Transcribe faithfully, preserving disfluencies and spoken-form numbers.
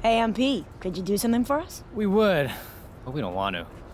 Hey, M P, could you do something for us? We would, but we don't want to.